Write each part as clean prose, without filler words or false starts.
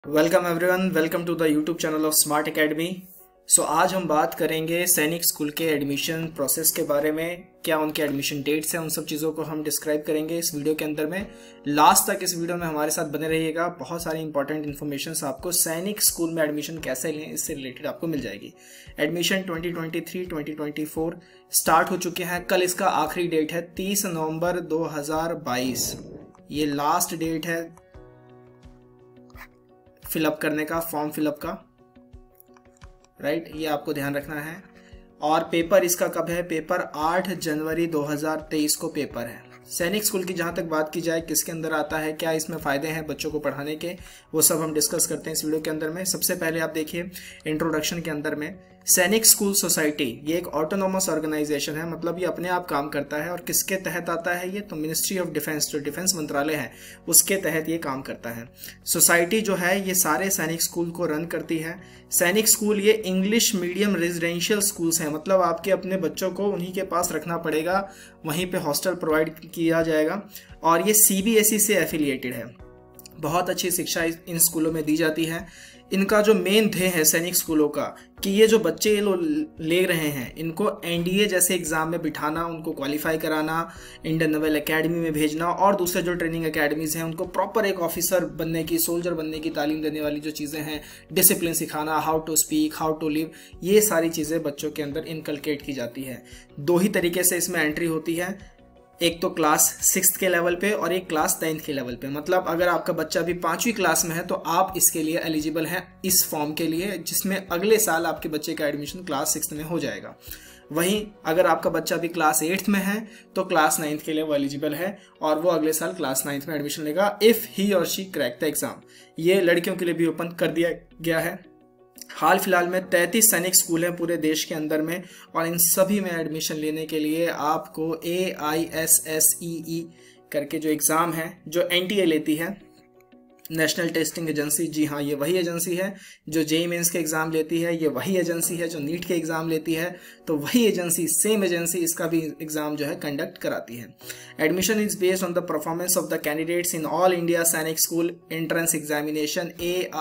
Welcome everyone, welcome to the YouTube channel of smart academy. So आज हम बात करेंगे सैनिक स्कूल के एडमिशन प्रोसेस के बारे में। क्या उनके एडमिशन डेट्स हैं, उन सब चीज़ों को हम डिस्क्राइब करेंगे इस वीडियो के अंदर में। लास्ट तक इस वीडियो में हमारे साथ बने रहिएगा। बहुत सारी इंपॉर्टेंट इन्फॉर्मेशन आपको सैनिक स्कूल में एडमिशन कैसे लें इससे रिलेटेड आपको मिल जाएगी। एडमिशन 2023-2024 स्टार्ट हो चुके हैं। कल इसका आखिरी डेट है 30 नवंबर 2022। ये लास्ट डेट है फिलअप करने का, फॉर्म फिलअप का, राइट। ये आपको ध्यान रखना है। और पेपर इसका कब है? पेपर 8 जनवरी 2023 को पेपर है। सैनिक स्कूल की जहां तक बात की जाए, किसके अंदर आता है, क्या इसमें फायदे हैं बच्चों को पढ़ाने के, वो सब हम डिस्कस करते हैं इस वीडियो के अंदर में। सबसे पहले आप देखिए इंट्रोडक्शन के अंदर में, सैनिक स्कूल सोसाइटी ये एक ऑटोनोमस ऑर्गेनाइजेशन है। मतलब ये अपने आप काम करता है। और किसके तहत आता है ये? तो मिनिस्ट्री ऑफ डिफेंस, जो डिफेंस मंत्रालय है उसके तहत ये काम करता है। सोसाइटी जो है ये सारे सैनिक स्कूल को रन करती है। सैनिक स्कूल ये इंग्लिश मीडियम रेजिडेंशियल स्कूल्स हैं। मतलब आपके अपने बच्चों को उन्हीं के पास रखना पड़ेगा, वहीं पे हॉस्टल प्रोवाइड किया जाएगा। और ये सीबीएसई से एफिलिएटेड है। बहुत अच्छी शिक्षा इन स्कूलों में दी जाती है। इनका जो मेन ध्येय है सैनिक स्कूलों का, कि ये जो बच्चे ये लोग ले रहे हैं इनको एनडीए जैसे एग्जाम में बिठाना, उनको क्वालिफाई कराना, इंडियन नेवल एकेडमी में भेजना, और दूसरे जो ट्रेनिंग एकेडमीज हैं उनको प्रॉपर एक ऑफिसर बनने की, सोल्जर बनने की तालीम देने वाली जो चीज़ें हैं, डिसिप्लिन सिखाना, how to speak, how to live, ये सारी चीज़ें बच्चों के अंदर इनकलकेट की जाती है। दो ही तरीके से इसमें एंट्री होती है, एक तो क्लास 6th के लेवल पे और एक क्लास 9th के लेवल पे। मतलब अगर आपका बच्चा भी 5वीं क्लास में है तो आप इसके लिए एलिजिबल हैं इस फॉर्म के लिए, जिसमें अगले साल आपके बच्चे का एडमिशन क्लास 6th में हो जाएगा। वहीं अगर आपका बच्चा भी क्लास 8th में है तो क्लास 9th के लिए वो एलिजिबल है और वो अगले साल क्लास 9th में एडमिशन लेगा इफ़ ही और शी क्रैक द एग्जाम। ये लड़कियों के लिए भी ओपन कर दिया गया है। हाल फिलहाल में 33 सैनिक स्कूल हैं पूरे देश के अंदर में, और इन सभी में एडमिशन लेने के लिए आपको AISSEE करके जो एग्ज़ाम है, जो NTA लेती है, नेशनल टेस्टिंग एजेंसी, जी हाँ ये वही एजेंसी है जो JEE मेंस के एग्ज़ाम लेती है, ये वही एजेंसी है जो नीट के एग्ज़ाम लेती है। तो वही एजेंसी, सेम एजेंसी इसका भी एग्ज़ाम जो है कंडक्ट कराती है। Admission is based on the performance of the candidates in all India Sainik school entrance examination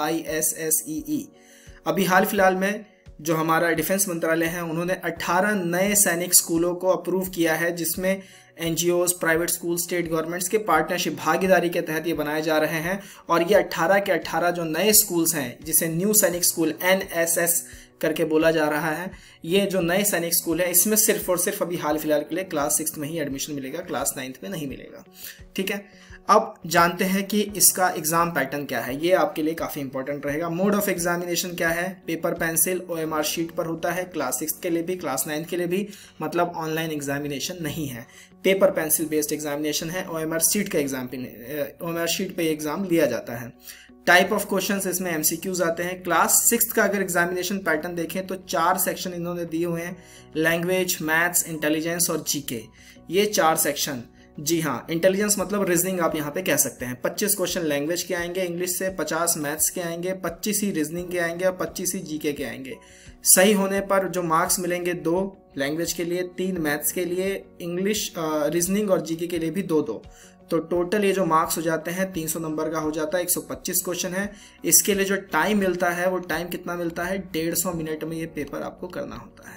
AISSEE। अभी हाल फिलहाल में जो हमारा डिफेंस मंत्रालय है उन्होंने 18 नए सैनिक स्कूलों को अप्रूव किया है, जिसमें NGOs, private school, state governments के पार्टनरशिप, भागीदारी के तहत ये बनाए जा रहे हैं। और ये 18 के 18 जो नए स्कूल्स हैं, जिसे न्यू सैनिक स्कूल NSS करके बोला जा रहा है, ये जो नए सैनिक स्कूल है इसमें सिर्फ और सिर्फ अभी हाल फिलहाल के लिए क्लास 6th में ही एडमिशन मिलेगा, क्लास 9th में नहीं मिलेगा। ठीक है, अब जानते हैं कि इसका एग्जाम पैटर्न क्या है। ये आपके लिए काफ़ी इंपॉर्टेंट रहेगा। मोड ऑफ एग्जामिनेशन क्या है? पेपर पेंसिल OMR शीट पर होता है, क्लास 6th के लिए भी, क्लास 9th के लिए भी। मतलब ऑनलाइन एग्जामिनेशन नहीं है, पेपर पेंसिल बेस्ड एग्जामिनेशन है। OMR शीट का OMR शीट पे एग्जाम लिया जाता है। टाइप ऑफ क्वेश्चंस इसमें MCQs आते हैं। क्लास 6th का अगर एग्जामिनेशन पैटर्न देखें तो 4 सेक्शन इन्होंने दिए हुए हैं, लैंग्वेज, मैथ्स, इंटेलिजेंस और GK, ये 4 सेक्शन। जी हाँ, इंटेलिजेंस मतलब रीजनिंग आप यहाँ पे कह सकते हैं। 25 क्वेश्चन लैंग्वेज के आएंगे इंग्लिश से, 50 मैथ्स के आएंगे, 25 ही रीजनिंग के आएंगे और 25 ही GK के आएंगे। सही होने पर जो मार्क्स मिलेंगे 2 लैंग्वेज के लिए, 3 मैथ्स के लिए, इंग्लिश, रीजनिंग और GK के लिए भी 2-2। तो टोटल ये जो मार्क्स हो जाते हैं 300 नंबर का हो जाता है। 125 क्वेश्चन है। इसके लिए जो टाइम मिलता है वो टाइम कितना मिलता है? 150 मिनट में ये पेपर आपको करना होता है।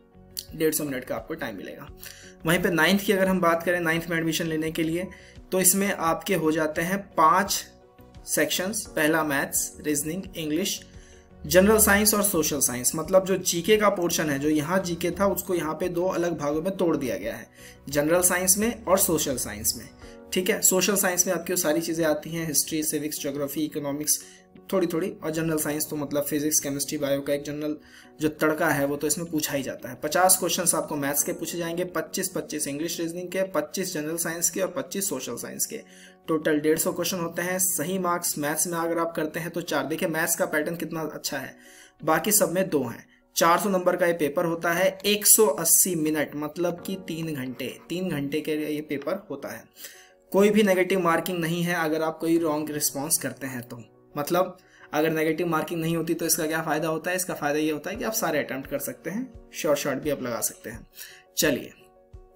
150 मिनट का आपको टाइम मिलेगा। वहीं पे 9th की अगर हम बात करें, 9th में एडमिशन लेने के लिए, तो इसमें आपके हो जाते हैं 5 सेक्शंस। पहला maths, reasoning, English, general science और सोशल साइंस। मतलब जो GK का पोर्शन है, जो यहाँ GK था उसको यहाँ पे 2 अलग भागों में तोड़ दिया गया है, जनरल साइंस में और सोशल साइंस में। ठीक है, सोशल साइंस में आपकी सारी चीज़ें आती हैं, हिस्ट्री, सिविक्स, ज्योग्राफी, इकोनॉमिक्स, थोड़ी थोड़ी, और जनरल साइंस तो मतलब फिजिक्स, केमिस्ट्री, बायो का एक जनरल जो तड़का है वो तो इसमें पूछा ही जाता है। 50 क्वेश्चंस आपको मैथ्स के पूछे जाएंगे, 25 इंग्लिश रीजनिंग के, 25 जनरल साइंस के और 25 सोशल साइंस के। टोटल 150 क्वेश्चन होते हैं। सही मार्क्स मैथ्स में अगर आप करते हैं तो 4। देखिए मैथ्स का पैटर्न कितना अच्छा है, बाकी सब में 2 हैं। 400 नंबर का ये पेपर होता है। 180 मिनट मतलब कि 3 घंटे, 3 घंटे के लिए ये पेपर होता है। कोई भी नेगेटिव मार्किंग नहीं है अगर आप कोई रॉन्ग रिस्पॉन्स करते हैं तो। मतलब अगर नेगेटिव मार्किंग नहीं होती तो इसका क्या फ़ायदा होता है? इसका फ़ायदा ये होता है कि आप सारे अटेम्प्ट कर सकते हैं, शॉर्ट भी आप लगा सकते हैं। चलिए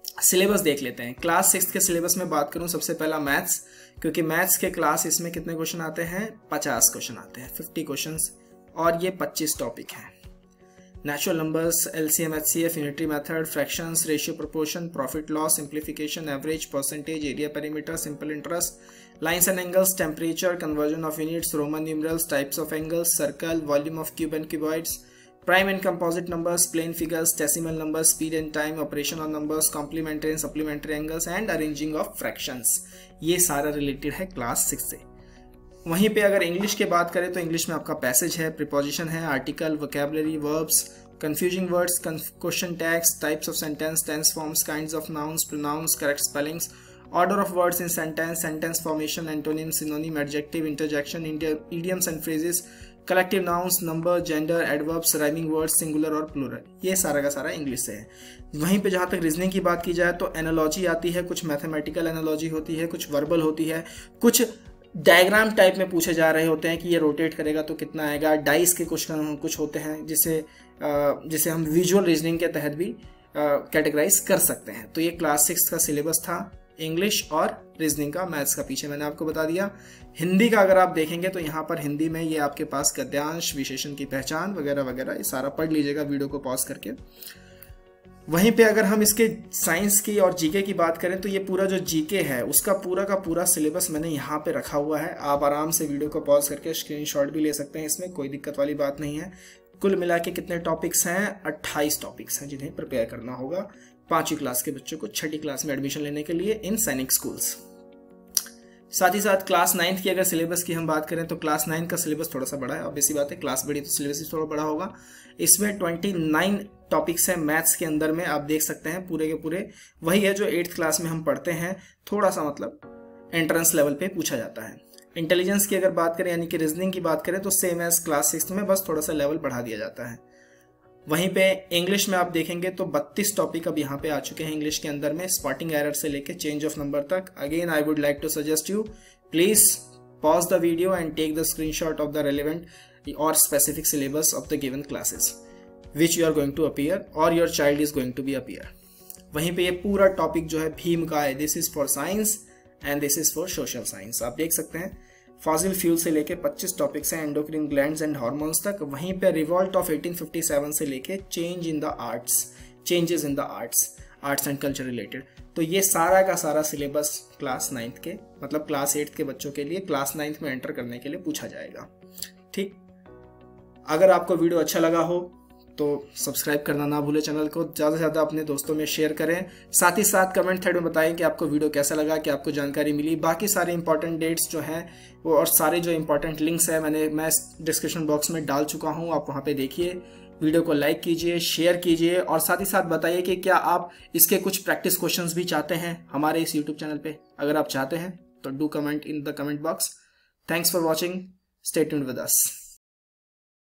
सिलेबस देख लेते हैं। क्लास 6 के सिलेबस में बात करूं, सबसे पहला मैथ्स, क्योंकि मैथ्स के क्लास इसमें कितने क्वेश्चन आते हैं, 50 क्वेश्चन आते हैं, 50 क्वेश्चंस, और ये 25 टॉपिक हैं। Natural numbers, LCM, HCF, unitary method, fractions, ratio, proportion, profit loss, simplification, average, percentage, area perimeter, simple interest, lines and angles, temperature, conversion of units, Roman numerals, types of angles, circle, volume of cube and cuboids, prime and composite numbers, plane figures, decimal numbers, speed and time, operation on numbers, complementary and supplementary angles and arranging of fractions। ये सारा related है class 6 से। वहीं पे अगर English की बात करें तो इंग्लिश में आपका पैसेज है, प्रीपोजिशन है, article, vocabulary, verbs, confusing words, question tags, types of sentence, tense forms, kinds of nouns, pronouns, correct spellings, order of words in sentence, sentence formation, antonym, synonym, adjective, interjection, idioms and phrases, collective nouns, number, gender, adverbs, rhyming words, singular और plural, ये सारा का सारा English से है। वहीं पे जहाँ तक रीजनिंग की बात की जाए तो एनालॉजी आती है, कुछ मैथमेटिकल एनालॉजी होती है, कुछ वर्बल होती है, कुछ डायग्राम टाइप में पूछे जा रहे होते हैं कि ये रोटेट करेगा तो कितना आएगा, डाइस के कुछ होते हैं जिसे हम विजुअल रीजनिंग के तहत भी कैटेगराइज कर सकते हैं। तो ये क्लास 6 का सिलेबस था, इंग्लिश और रीजनिंग का, मैथ्स का पीछे मैंने आपको बता दिया। हिंदी का अगर आप देखेंगे तो यहाँ पर हिंदी में ये आपके पास गद्यांश, विशेषण की पहचान वगैरह वगैरह, ये सारा पढ़ लीजिएगा वीडियो को पॉज करके। वहीं पे अगर हम इसके साइंस की और जीके की बात करें तो ये पूरा जो जीके है उसका पूरा का पूरा सिलेबस मैंने यहाँ पे रखा हुआ है। आप आराम से वीडियो को पॉज करके स्क्रीनशॉट भी ले सकते हैं, इसमें कोई दिक्कत वाली बात नहीं है। कुल मिला के कितने टॉपिक्स हैं, 28 टॉपिक्स हैं जिन्हें प्रिपेयर करना होगा 5वीं क्लास के बच्चों को 6ठी क्लास में एडमिशन लेने के लिए इन सैनिक स्कूल्स। साथ ही साथ क्लास 9 की अगर सिलेबस की हम बात करें तो क्लास 9 का सिलेबस थोड़ा सा बड़ा है, और बेसी बात है क्लास बड़ी तो सिलेबस भी थोड़ा बड़ा होगा। इसमें 29 टॉपिक्स हैं मैथ्स के अंदर में, आप देख सकते हैं पूरे के पूरे वही है जो 8th क्लास में हम पढ़ते हैं, थोड़ा सा मतलब एंट्रेंस लेवल पे पूछा जाता है। इंटेलिजेंस की अगर बात करें यानी कि रीजनिंग की बात करें तो सेम एज क्लास 6 में, बस थोड़ा सा लेवल बढ़ा दिया जाता है। वहीं पे इंग्लिश में आप देखेंगे तो 32 टॉपिक अब यहाँ पे आ चुके हैं इंग्लिश के अंदर में, स्पॉटिंग एरर से लेके चेंज ऑफ नंबर तक। Again I would like to suggest you, please pause the video and take the screenshot of the relevant और specific syllabus of the given classes which you are going to appear और your child is going to be appear. वहीं पे ये पूरा topic जो है भीम का है, this is for science and this is for social science. आप देख सकते हैं फॉसिल फ्यूल से लेके 25 टॉपिक्स हैं, एंडोक्रिन ग्लैंड्स एंड हार्मोन्स तक। वहीं पे रिवॉल्ट ऑफ 1857 से लेके change in the arts, changes in the arts and culture related. तो ये सारा का सारा सिलेबस क्लास 9th के मतलब क्लास 8th के बच्चों के लिए क्लास 9th में एंटर करने के लिए पूछा जाएगा। ठीक, अगर आपको वीडियो अच्छा लगा हो तो सब्सक्राइब करना ना भूलें, चैनल को ज़्यादा से ज़्यादा अपने दोस्तों में शेयर करें। साथ ही साथ कमेंट थ्रेड में बताएं कि आपको वीडियो कैसा लगा, कि आपको जानकारी मिली। बाकी सारे इंपॉर्टेंट डेट्स जो हैं वो और सारे जो इंपॉर्टेंट लिंक्स हैं मैं डिस्क्रिप्शन बॉक्स में डाल चुका हूं, आप वहां पे देखिए। वीडियो को लाइक कीजिए, शेयर कीजिए और साथ ही साथ बताइए कि क्या आप इसके कुछ प्रैक्टिस क्वेश्चंस भी चाहते हैं हमारे इस यूट्यूब चैनल पे। अगर आप चाहते हैं तो do comment in the comment box. Thanks for watching, stay tuned with us.